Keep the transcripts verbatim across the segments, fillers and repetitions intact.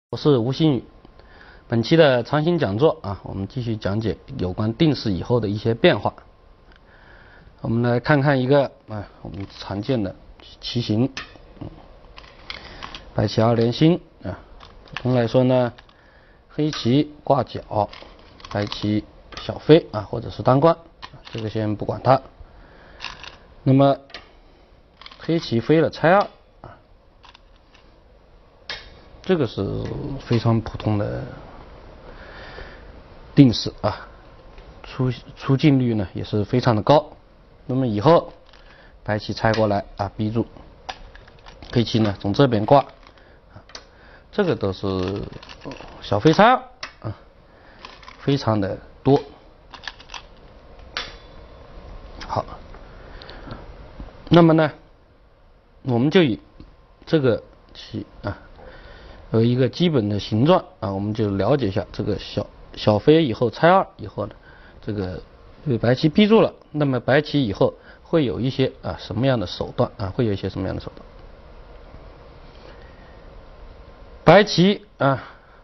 我是吴新宇，本期的长兴讲座啊，我们继续讲解有关定式以后的一些变化。我们来看看一个啊，我们常见的棋形，嗯、白棋二连星啊。普通来说呢，黑棋挂角，白棋小飞啊，或者是单关，这个先不管它。那么黑棋飞了拆二。 这个是非常普通的定式啊，出出镜率呢也是非常的高。那么以后白棋拆过来啊，逼住黑棋呢从这边挂，啊、这个都是小飞拆二啊，非常的多。好，那么呢，我们就以这个棋啊。 有一个基本的形状啊，我们就了解一下这个小小飞以后拆二以后呢，这个被白棋逼住了，那么白棋以后会有一些啊什么样的手段啊？会有一些什么样的手段？白棋啊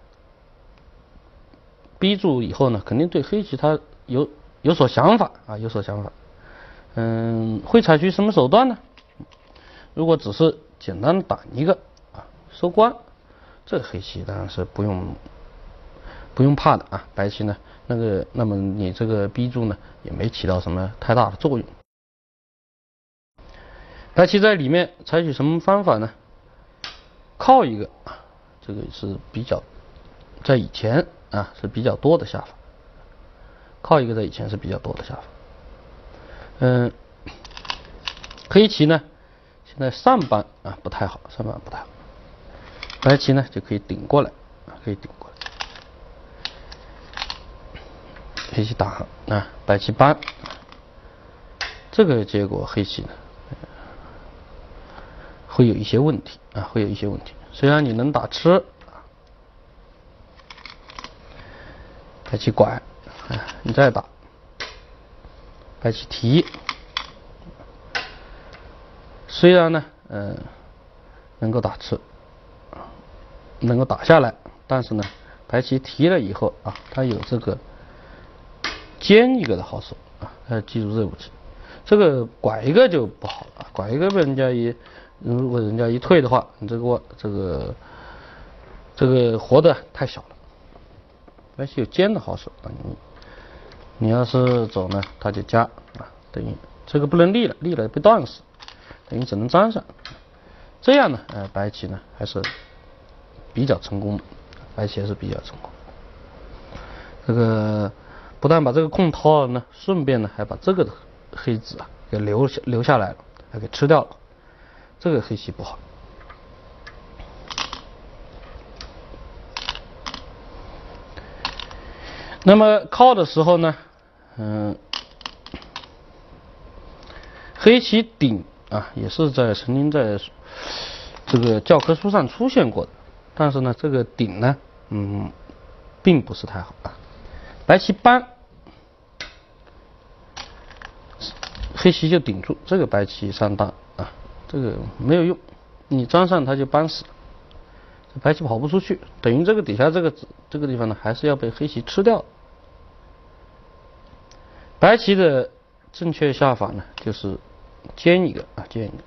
逼住以后呢，肯定对黑棋它有有所想法啊，有所想法。嗯，会采取什么手段呢？如果只是简单的打一个啊收官。 这个黑棋当然是不用不用怕的啊，白棋呢，那个那么你这个逼住呢也没起到什么太大的作用。白棋在里面采取什么方法呢？靠一个，这个是比较在以前啊是比较多的下法，靠一个在以前是比较多的下法。嗯，黑棋呢现在上半啊不太好，上半不太好。 白棋呢就可以顶过来，啊，可以顶过来。黑棋打啊，白棋搬，这个结果黑棋呢会有一些问题啊，会有一些问题。虽然你能打吃，白棋拐，啊，你再打，白棋提，虽然呢，嗯、呃，能够打吃。 能够打下来，但是呢，白棋提了以后啊，它有这个尖一个的好手啊，要记住这个武器。这个拐一个就不好了，拐一个被人家一，如果人家一退的话，你这个这个这个活的太小了。白棋有尖的好手啊，你你要是走呢，它就加啊，等于这个不能立了，立了被断死，等于只能粘上。这样呢，呃，白棋呢还是。 比较成功，白棋是比较成功。这个不但把这个空掏了呢，顺便呢还把这个黑子啊给留下留下来了，还给吃掉了。这个黑棋不好。那么靠的时候呢，嗯，黑棋顶啊也是在曾经在这个教科书上出现过的。 但是呢，这个顶呢，嗯，并不是太好啊。白棋搬，黑棋就顶住，这个白棋上当啊，这个没有用，你粘上它就搬死了，白棋跑不出去，等于这个底下这个这个地方呢，还是要被黑棋吃掉。白棋的正确下法呢，就是尖一个啊，尖一个。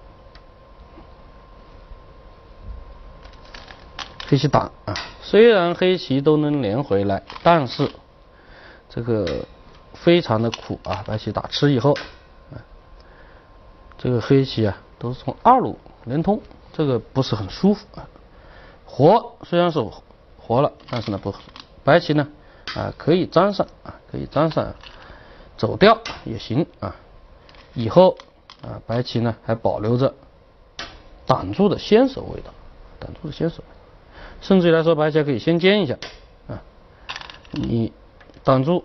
黑棋打啊，虽然黑棋都能连回来，但是这个非常的苦啊。白棋打吃以后，啊，这个黑棋啊都是从二路连通，这个不是很舒服啊。活虽然是活了，但是呢不，白棋呢啊可以粘上啊，可以粘上，走掉也行啊。以后啊白棋呢还保留着挡住的先手味道，挡住的先手。 甚至于来说，白棋可以先尖一下，啊，你挡住，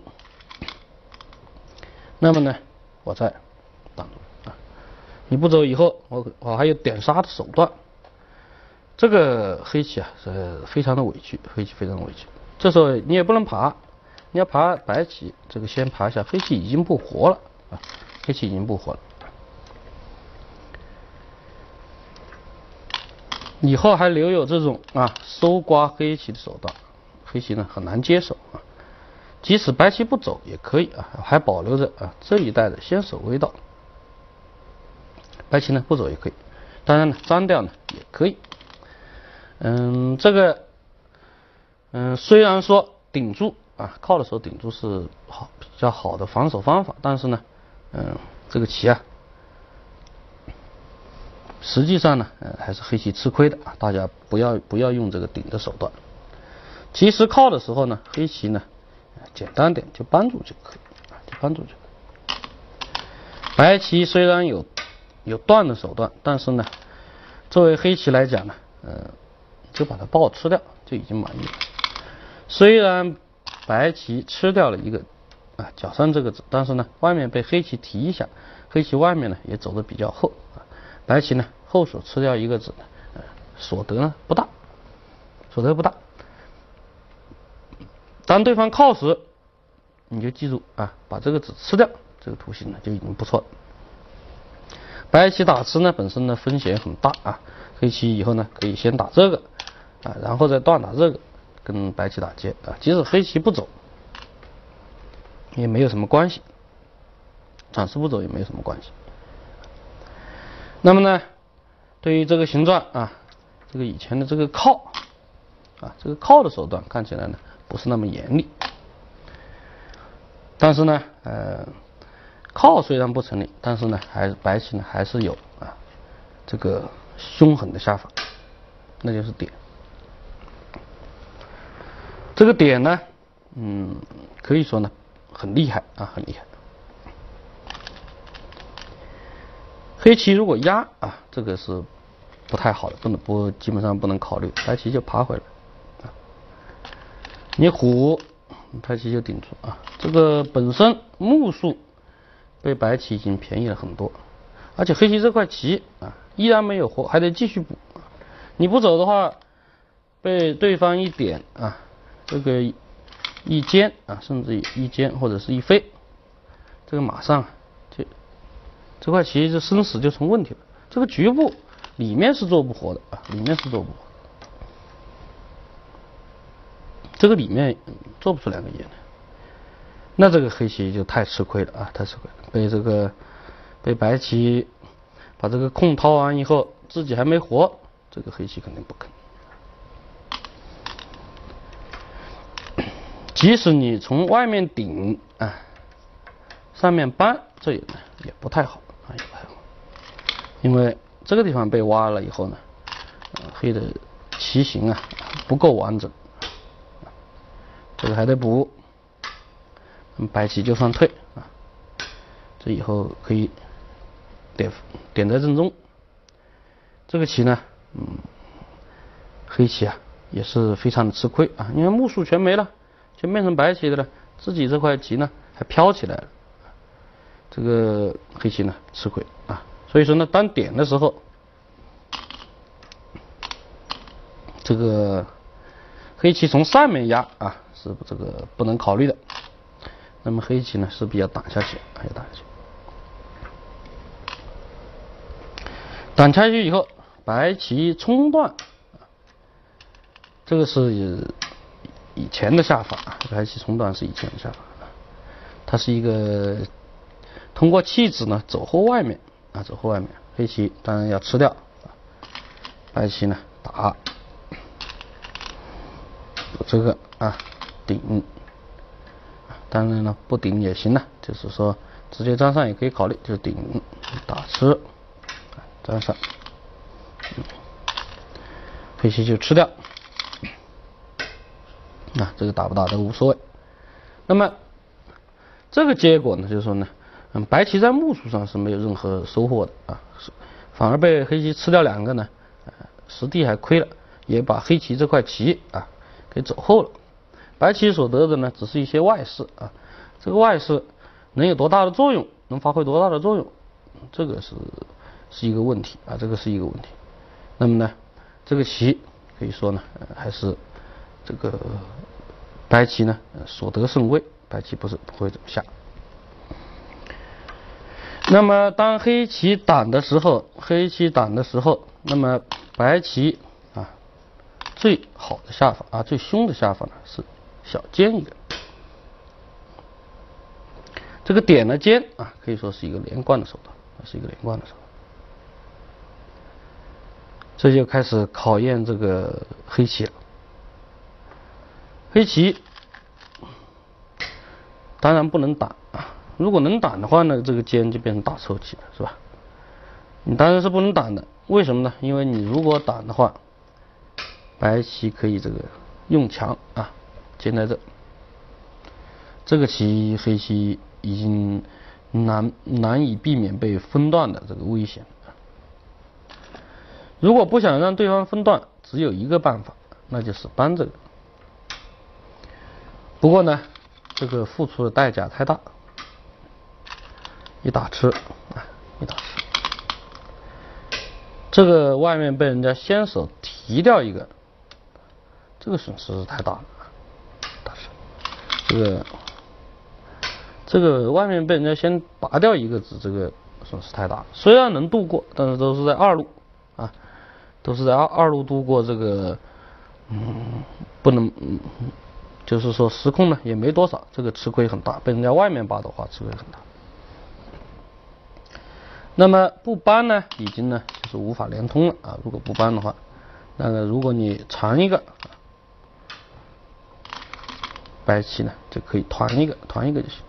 那么呢，我再挡住啊，你不走以后，我我还有点杀的手段。这个黑棋啊是非常的委屈，黑棋非常的委屈。这时候你也不能爬，你要爬白棋，这个先爬一下，黑棋已经不活了啊，黑棋已经不活了。 以后还留有这种啊搜刮黑棋的手段，黑棋呢很难接手啊。即使白棋不走也可以啊，还保留着啊这一带的先手味道。白棋呢不走也可以，当然呢粘掉呢也可以。嗯，这个嗯虽然说顶住啊靠的时候顶住是好比较好的防守方法，但是呢，嗯这个棋啊。实际上呢，呃，还是黑棋吃亏的啊！大家不要不要用这个顶的手段。其实靠的时候呢，黑棋呢，简单点就扳住就可以啊，就扳住就可以。白棋虽然有有断的手段，但是呢，作为黑棋来讲呢，呃，就把它爆吃掉就已经满意了。虽然白棋吃掉了一个啊角上这个子，但是呢，外面被黑棋提一下，黑棋外面呢也走得比较厚啊。白棋呢后手吃掉一个子呢，呃，所得呢不大，所得不大。当对方靠时，你就记住啊，把这个子吃掉，这个图形呢就已经不错了。白棋打吃呢本身呢风险很大啊，黑棋以后呢可以先打这个啊，然后再断打这个，跟白棋打劫啊，即使黑棋不走，也没有什么关系，暂时不走也没有什么关系。那么呢，对于这个形状啊，这个以前的这个靠啊，这个靠的手段看起来呢不是那么严厉，但是呢，呃，靠虽然不成立，但是呢，还是白棋呢还是有啊这个凶狠的下法，那就是点。这个点呢，嗯，可以说呢很厉害啊，很厉害。黑棋如果压啊，这个是不太好的，不能不基本上不能考虑。白棋就爬回来啊，你虎，白棋就顶住啊。这个本身目数被白棋已经便宜了很多，而且黑棋这块棋啊依然没有活，还得继续补。你不走的话，被对方一点啊，这个一尖啊，甚至一尖或者是一飞，这个马上就。这块棋就生死就成问题了。这个局部里面是做不活的啊，里面是做不活的。这个里面做不出两个眼来，那这个黑棋就太吃亏了啊，太吃亏了。被这个被白棋把这个空掏完以后，自己还没活，这个黑棋肯定不肯。即使你从外面顶啊，上面扳，这也呢也不太好。啊，也不太好，因为这个地方被挖了以后呢，呃、黑的棋形啊不够完整，啊、这个还得补，那么白棋就算退啊，这以后可以点点在正中。这个棋呢，嗯，黑棋啊也是非常的吃亏啊，因为目数全没了，全变成白棋的了，自己这块棋呢还飘起来了。这个黑棋呢吃亏啊，所以说呢，当点的时候，这个黑棋从上面压啊是这个不能考虑的。那么黑棋呢是比较挡下去，还要挡下去。挡下去以后，白棋冲断，这个是以前的下法，白棋冲断是以前的下法，它是一个。通过弃子呢走后外面啊，走后外面，黑棋当然要吃掉，白棋呢打，有这个啊顶，当然了不顶也行了，就是说直接粘上也可以考虑，就是顶打吃，粘上，黑棋就吃掉，啊这个打不打都无所谓。那么这个结果呢，就是说呢。嗯，白棋在目数上是没有任何收获的啊，反而被黑棋吃掉两个呢，呃，实地还亏了，也把黑棋这块棋啊给走后了。白棋所得的呢，只是一些外势啊，这个外势能有多大的作用，能发挥多大的作用，这个是是一个问题啊，这个是一个问题。那么呢，这个棋可以说呢，呃、还是这个白棋呢、呃、所得甚微，白棋不是不会怎么下。那么当黑棋挡的时候，黑棋挡的时候，那么白棋最好的下法啊，最凶的下法呢是小尖一个。这个点了尖啊，可以说是一个连贯的手段，是一个连贯的手段。这就开始考验这个黑棋了。黑棋当然不能挡啊，如果能挡的话呢，这个尖就变成大抽棋了，是吧？你当然是不能挡的，为什么呢？因为你如果挡的话，白棋可以这个用强啊，尖在这，这个棋黑棋已经难难以避免被分段的这个危险。如果不想让对方分段，只有一个办法，那就是搬这个。不过呢，这个付出的代价太大，一打吃啊，一打吃，这个外面被人家先手提掉一个，这个损失太大了，打吃，这个这个外面被人家先拔掉一个子，这个损失太大，虽然能度过，但是都是在二路啊，都是在二二路度过这个，嗯，不能，嗯，就是说失控呢也没多少，这个吃亏很大，被人家外面拔的话吃亏很大。那么不搬呢，已经呢就是无法连通了啊。如果不搬的话，那个如果你长一个，白棋呢就可以团一个，团一个就行。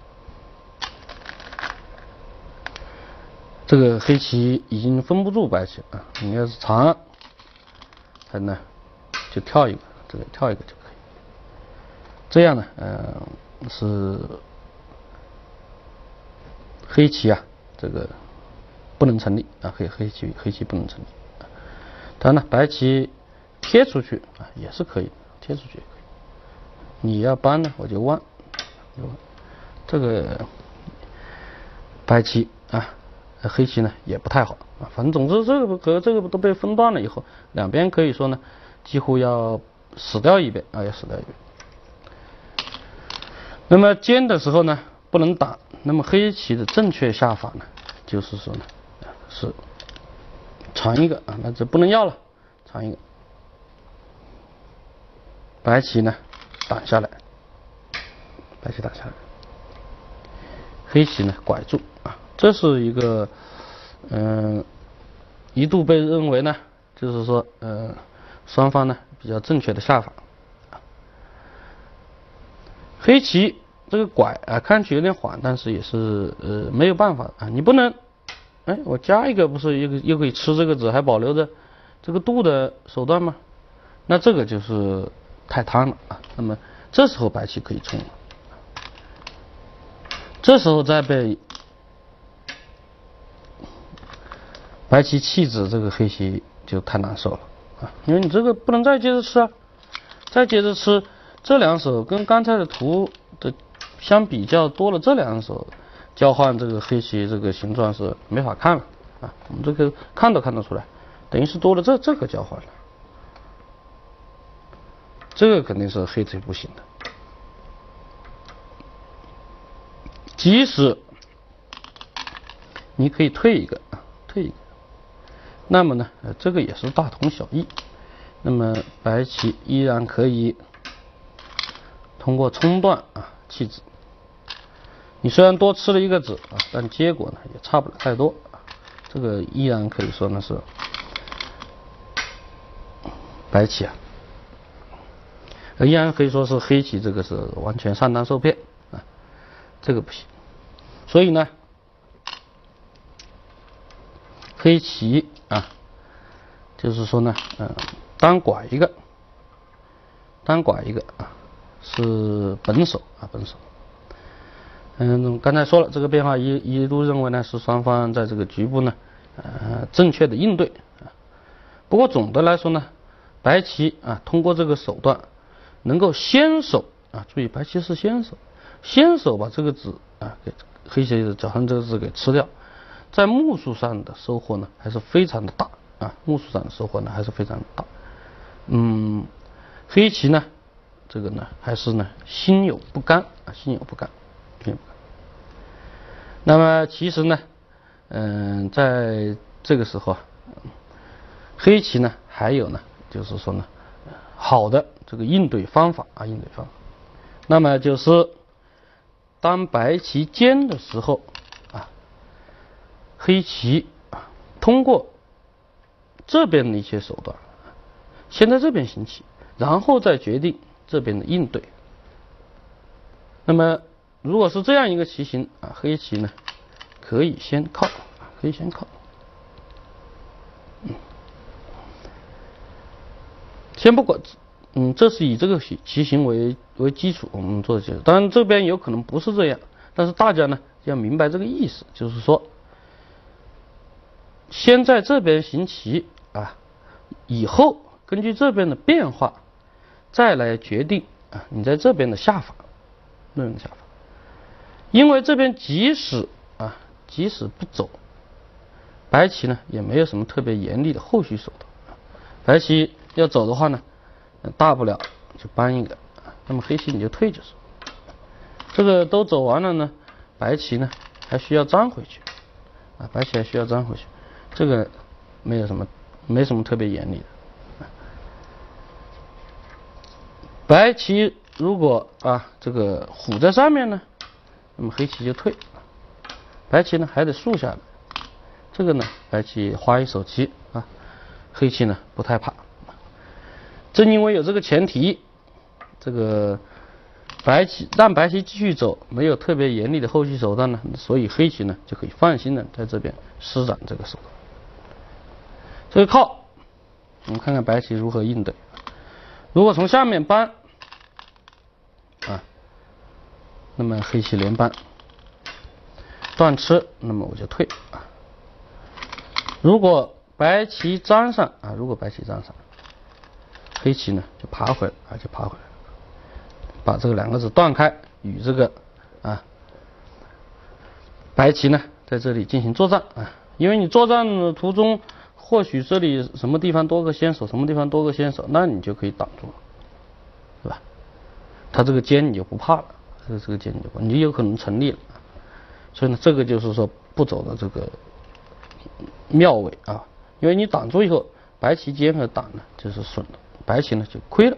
这个黑棋已经分不住白棋啊，你要是长，它呢就跳一个，这个跳一个就可以。这样呢，呃，是黑棋啊，这个不能成立啊，黑黑棋黑棋不能成立。当然了，白棋贴出去啊也是可以，贴出去也可以。你要搬呢，我就弯，这个白棋啊。黑棋呢也不太好啊，反正总之这个和这个都被分段了以后，两边可以说呢几乎要死掉一边啊，要死掉一边。那么尖的时候呢不能挡，那么黑棋的正确下法呢，就是说呢是长一个啊，那这不能要了，长一个，白棋呢挡下来，白棋挡下来，黑棋呢拐住啊。这是一个，嗯、呃，一度被认为呢，就是说，呃，双方呢比较正确的下法。黑棋这个拐啊，看起有点缓，但是也是呃没有办法啊，你不能，哎，我加一个不是又又可以吃这个子，还保留着这个度的手段吗？那这个就是太贪了啊。那么这时候白棋可以冲了，这时候再被白棋弃子，这个黑棋就太难受了啊！因为你这个不能再接着吃啊，再接着吃，这两手跟刚才的图的相比较多了，这两手交换这个黑棋这个形状是没法看了啊！我们这个看都看得出来，等于是多了这这个交换了，这个肯定是黑棋不行的。即使你可以退一个啊，退一个。那么呢，呃，这个也是大同小异。那么白棋依然可以通过冲断啊弃子。你虽然多吃了一个子啊，但结果呢也差不了太多啊。这个依然可以说呢是白棋啊，依然可以说是黑棋这个是完全上当受骗啊，这个不行。所以呢，黑棋啊，就是说呢，嗯、呃，单拐一个，单拐一个啊，是本手啊，本手。嗯，刚才说了，这个变化一一度认为呢是双方在这个局部呢，呃，正确的应对啊。不过总的来说呢，白棋啊通过这个手段，能够先手啊，注意白棋是先手，先手把这个子啊给黑棋的脚上这个子给吃掉。在目数上的收获呢，还是非常的大啊！目数上的收获呢，还是非常的大。嗯，黑棋呢，这个呢，还是呢，心有不甘啊，心有不甘，心有不甘。那么其实呢，嗯、呃，在这个时候啊，黑棋呢，还有呢，就是说呢， 好的这个应对方法啊，应对方法。那么就是当白棋尖的时候啊，黑棋啊通过这边的一些手段，先在这边行棋，然后再决定这边的应对。那么如果是这样一个棋形啊，黑棋呢可以先靠，可以先靠。嗯，先不管，嗯，这是以这个棋形为为基础，我们做的解释。当然这边有可能不是这样，但是大家呢要明白这个意思，就是说，先在这边行棋啊，以后根据这边的变化，再来决定啊你在这边的下法，这边的下法。因为这边即使啊即使不走，白棋呢也没有什么特别严厉的后续手段。白棋要走的话呢，大不了就搬一个，那么黑棋你就退就是。这个都走完了呢，白棋呢还需要粘回去啊，白棋还需要粘回去，这个没有什么没什么特别严厉的。白棋如果啊这个虎在上面呢，那么黑棋就退，白棋呢还得竖下来，这个呢白棋花一手棋啊，黑棋呢不太怕。正因为有这个前提，这个白棋让白棋继续走，没有特别严厉的后续手段呢，所以黑棋呢就可以放心的在这边施展这个手段。这个靠，我们看看白棋如何应对。如果从下面搬啊，那么黑棋连搬断吃，那么我就退啊。如果白棋粘上啊，如果白棋粘上，黑棋呢就爬回来啊，就爬回来，把这个两个子断开，与这个啊白棋呢在这里进行作战啊。因为你作战的途中，或许这里什么地方多个先手，什么地方多个先手，那你就可以挡住了，是吧？他这个尖你就不怕了，这个这个尖你就不，你就有可能成立了。所以呢，这个就是说不走的这个妙位啊，因为你挡住以后，白棋尖和挡呢就是损了，白棋呢就亏了。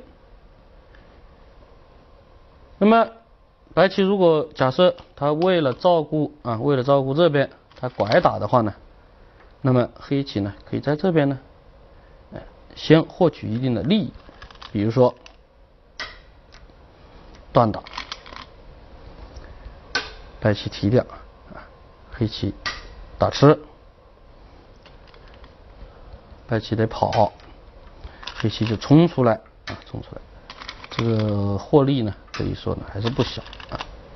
那么白棋如果假设他为了照顾啊，为了照顾这边，他拐打的话呢，那么黑棋呢可以在这边呢，哎，先获取一定的利益，比如说断打，白棋提掉啊，黑棋打吃，白棋得跑，黑棋就冲出来啊，冲出来，这个获利呢可以说呢还是不小啊。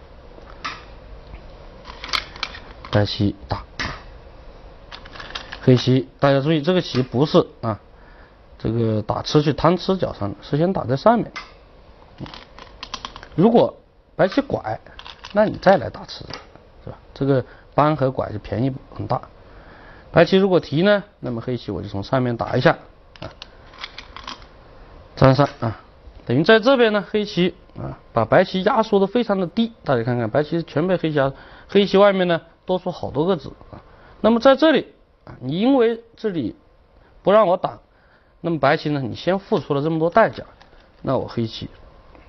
白棋打，黑棋大家注意，这个棋不是啊，这个打吃去贪吃角上的，是先打在上面。如果白棋拐，那你再来打吃，是吧？这个扳和拐就便宜很大。白棋如果提呢，那么黑棋我就从上面打一下啊，粘上啊，等于在这边呢，黑棋啊把白棋压缩的非常的低。大家看看，白棋全被黑棋压，黑棋外面呢多出好多个子啊。那么在这里啊，你因为这里不让我挡，那么白棋呢，你先付出了这么多代价，那我黑棋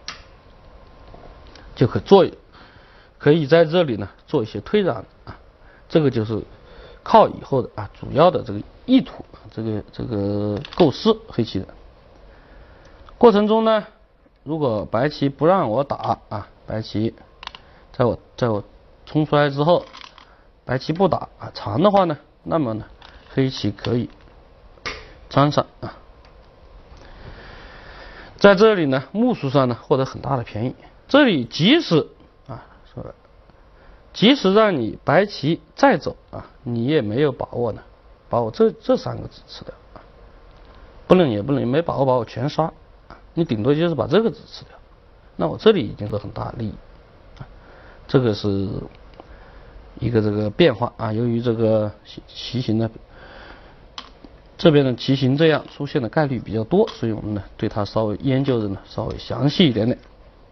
就可做，可以在这里呢做一些推让啊，这个就是靠以后的啊主要的这个意图，这个这个构思黑棋的过程中呢，如果白棋不让我打啊，白棋在我在我冲出来之后，白棋不打啊长的话呢，那么呢黑棋可以粘上啊，在这里呢目数上呢获得很大的便宜。这里即使啊说了，即使让你白棋再走啊，你也没有把握呢把我这这三个子吃掉啊，不能也不能没把握把我全杀啊，你顶多就是把这个子吃掉，那我这里已经是很大的利益啊，这个是一个这个变化啊。由于这个棋形呢，这边的棋形这样出现的概率比较多，所以我们呢对它稍微研究的呢稍微详细一点点。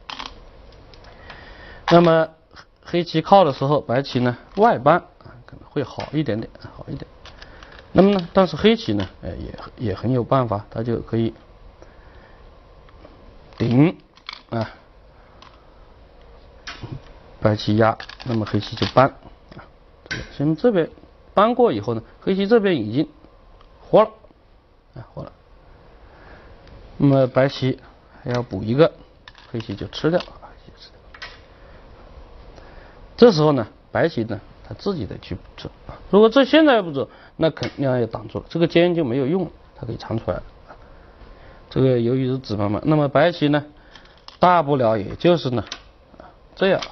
那么黑棋靠的时候，白棋呢外扳啊可能会好一点点，好一点。那么呢，但是黑棋呢，哎也也很有办法，它就可以顶啊，白棋压，那么黑棋就搬啊。先这边搬过以后呢，黑棋这边已经活了啊，活了。那么白棋还要补一个，黑棋就吃掉啊，吃掉。这时候呢，白棋呢，他自己得去走啊。如果这现在不走，那肯定要挡住了，这个尖就没有用了，它可以藏出来了。这个由于是子慢慢，那么白棋呢，大不了也就是呢，这样，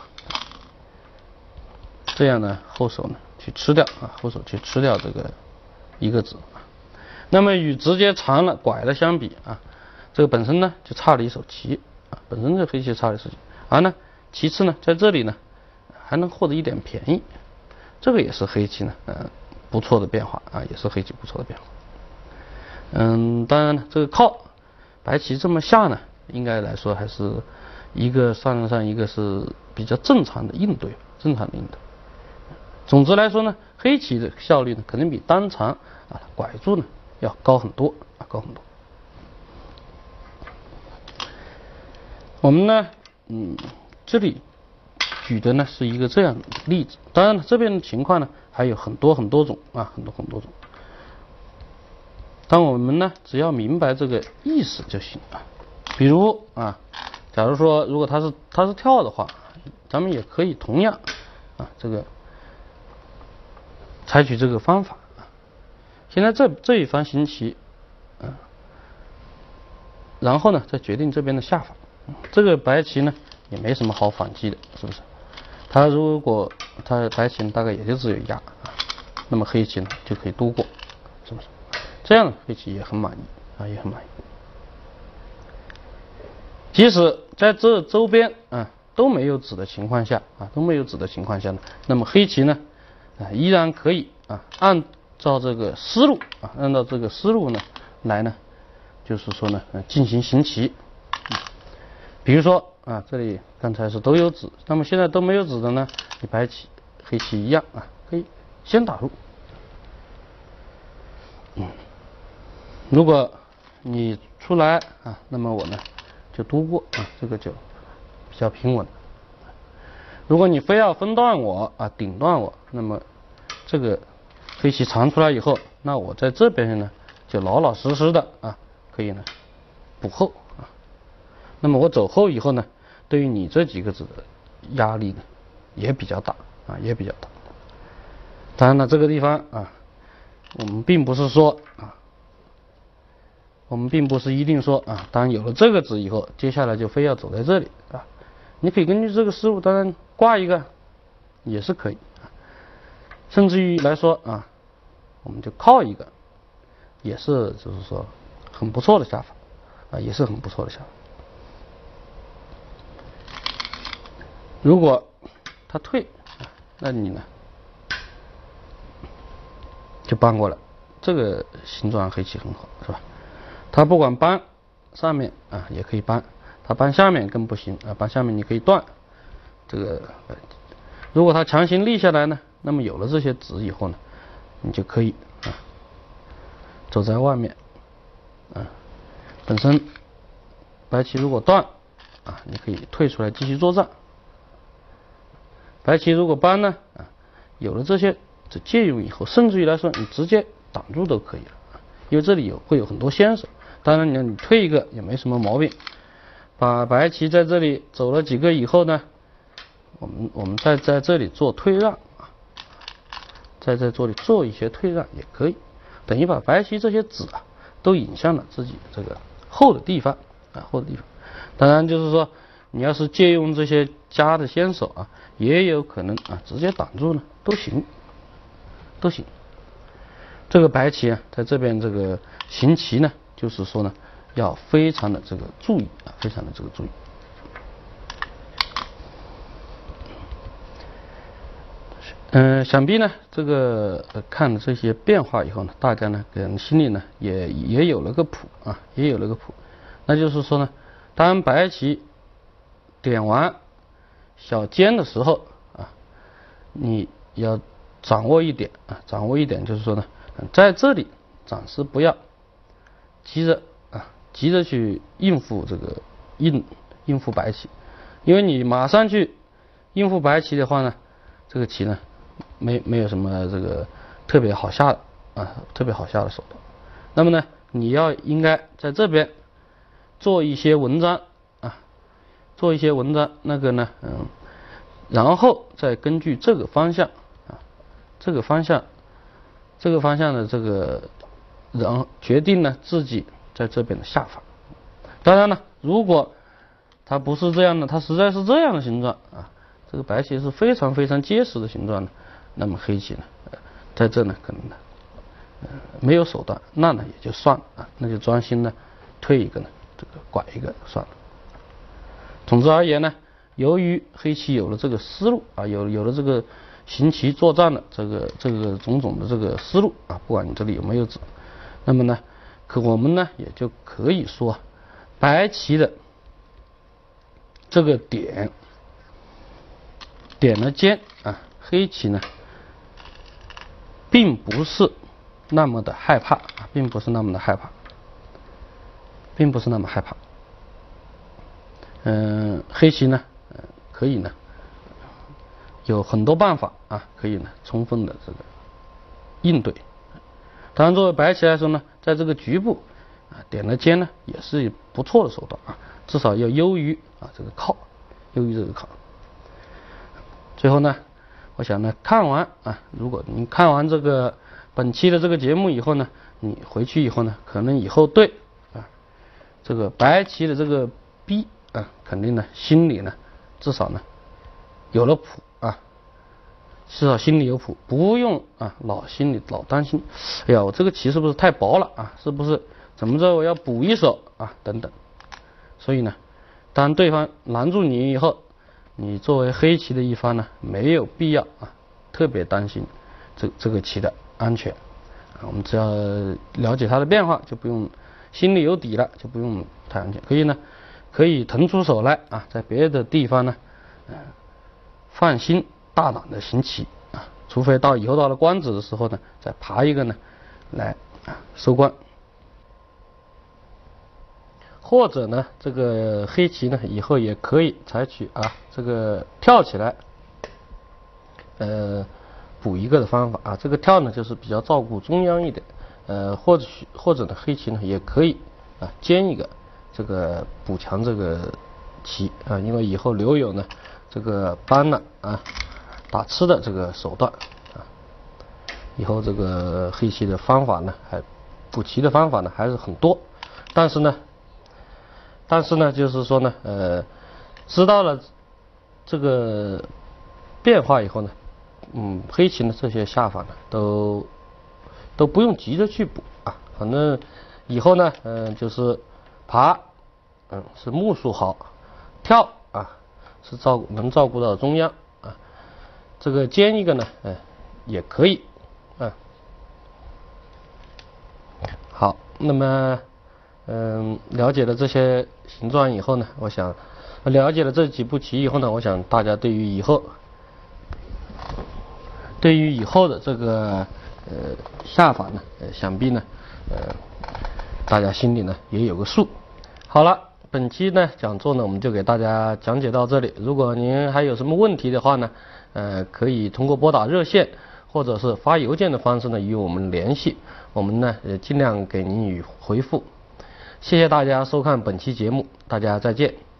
这样呢，后手呢去吃掉啊，后手去吃掉这个一个子。那么与直接长了拐了相比啊，这个本身呢就差了一手棋啊，本身这黑棋差了一手棋，而呢，其次呢，在这里呢还能获得一点便宜，这个也是黑棋呢，呃，不错的变化啊，也是黑棋不错的变化。嗯，当然呢，这个靠白棋这么下呢，应该来说还是一个算得上一个是比较正常的应对，正常的应对。总之来说呢，黑棋的效率呢，肯定比单长啊拐住呢要高很多啊，高很多。我们呢，嗯，这里举的呢是一个这样的例子，当然了，这边的情况呢还有很多很多种啊，很多很多种。但我们呢，只要明白这个意思就行啊。比如啊，假如说如果他是他是跳的话，咱们也可以同样啊，这个采取这个方法啊。现在这这一方行棋，啊，然后呢再决定这边的下法。这个白棋呢也没什么好反击的，是不是？他如果他白棋大概也就只有压啊，那么黑棋呢就可以度过，是不是？这样黑棋也很满意啊，也很满意。即使在这周边啊都没有子的情况下啊，都没有子的情况下呢，那么黑棋呢啊依然可以啊按照这个思路啊，按照这个思路呢来呢，就是说呢进行行棋。比如说啊，这里刚才是都有子，那么现在都没有子的呢，你白棋黑棋一样啊，可以先打入。嗯，如果你出来啊，那么我呢就督过啊，这个就比较平稳。如果你非要分段我啊，顶断我，那么这个黑棋长出来以后，那我在这边呢就老老实实的啊，可以呢补后啊。那么我走后以后呢，对于你这几个子的压力呢也比较大啊，也比较大。当然了，这个地方啊，我们并不是说啊，我们并不是一定说啊，当有了这个子以后，接下来就非要走在这里啊。你可以根据这个思路，当然挂一个也是可以啊，甚至于来说啊，我们就靠一个，也是就是说很不错的下法啊，也是很不错的下法。如果他退，那你呢就搬过来，这个形状黑棋很好，是吧？他不管搬上面啊也可以搬，他搬下面更不行啊，搬下面你可以断。这个如果他强行立下来呢，那么有了这些子以后呢，你就可以啊走在外面啊，本身白棋如果断啊，你可以退出来继续作战。白棋如果搬呢啊，有了这些这借用以后，甚至于来说你直接挡住都可以了，因为这里有会有很多先手。当然你你退一个也没什么毛病。把白棋在这里走了几个以后呢，我们我们再在这里做退让啊，再在这里做一些退让也可以，等于把白棋这些子啊都引向了自己这个后的地方啊，后的地方。当然就是说，你要是借用这些家的先手啊，也有可能啊直接挡住呢，都行，都行。这个白棋啊，在这边这个行棋呢，就是说呢，要非常的这个注意啊，非常的这个注意。嗯、呃，想必呢，这个、呃、看了这些变化以后呢，大家呢，可能心里呢也也有了个谱啊，也有了个谱。那就是说呢，当白棋点完小尖的时候啊，你要掌握一点啊，掌握一点就是说呢，在这里暂时不要急着啊，急着去应付这个应应付白棋，因为你马上去应付白棋的话呢，这个棋呢没没有什么这个特别好下的啊，特别好下的手段。那么呢，你要应该在这边做一些文章啊，做一些文章，那个呢，嗯，然后再根据这个方向啊，这个方向，这个方向的这个，然后决定呢自己在这边的下法。当然了，如果它不是这样的，它实在是这样的形状啊，这个白棋是非常非常结实的形状呢，那么黑棋呢，呃、在这呢可能呢。没有手段，那呢也就算了啊，那就专心呢推一个呢，这个拐一个算了。总之而言呢，由于黑棋有了这个思路啊，有有了这个行棋作战的这个这个种种的这个思路啊，不管你这里有没有子，那么呢，可我们呢也就可以说，白棋的这个点点了尖啊，黑棋呢并不是那么的害怕啊，并不是那么的害怕，并不是那么害怕。嗯、呃，黑棋呢，呃，可以呢，有很多办法啊，可以呢，充分的这个应对。当然，作为白棋来说呢，在这个局部啊，点了尖呢，也是不错的手段啊，至少要优于啊这个靠，优于这个靠。最后呢，我想呢，看完啊，如果您看完这个本期的这个节目以后呢，你回去以后呢，可能以后对啊这个白棋的这个逼啊，肯定呢心里呢至少呢有了谱啊，至少心里有谱，不用啊老心里老担心，哎呀我这个棋是不是太薄了啊？是不是怎么着我要补一手啊等等。所以呢，当对方拦住你以后，你作为黑棋的一方呢，没有必要啊特别担心这这个棋的安全啊，我们只要了解它的变化，就不用心里有底了，就不用太安全。可以呢，可以腾出手来啊，在别的地方呢，呃，放心大胆的行棋啊，除非到以后到了官子的时候呢，再爬一个呢，来啊收官。或者呢，这个黑棋呢，以后也可以采取啊这个跳起来，呃。补一个的方法啊，这个跳呢就是比较照顾中央一点，呃，或者或者呢黑棋呢也可以啊尖一个，这个补强这个棋啊，因为以后留有呢这个搬了啊打吃的这个手段啊，以后这个黑棋的方法呢还补棋的方法呢还是很多，但是呢，但是呢就是说呢呃知道了这个变化以后呢。嗯，黑棋呢这些下法呢，都都不用急着去补啊，反正以后呢，嗯、呃，就是爬，嗯，是目数好，跳啊，是照顾能照顾到中央啊，这个尖一个呢，哎、呃，也可以啊。好，那么嗯、呃，了解了这些形状以后呢，我想了解了这几步棋以后呢，我想大家对于以后。对于以后的这个呃下法呢，呃想必呢，呃大家心里呢也有个数。好了，本期呢讲座呢我们就给大家讲解到这里。如果您还有什么问题的话呢，呃可以通过拨打热线或者是发邮件的方式呢与我们联系，我们呢呃尽量给您以回复。谢谢大家收看本期节目，大家再见。